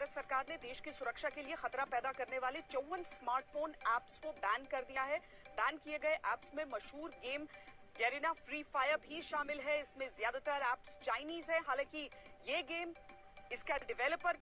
भारत सरकार ने देश की सुरक्षा के लिए खतरा पैदा करने वाले 54 स्मार्टफोन ऐप्स को बैन कर दिया है। बैन किए गए ऐप्स में मशहूर गेम गैरिना फ्री फायर भी शामिल है। इसमें ज्यादातर ऐप्स चाइनीज है। हालांकि ये गेम इसका डेवलपर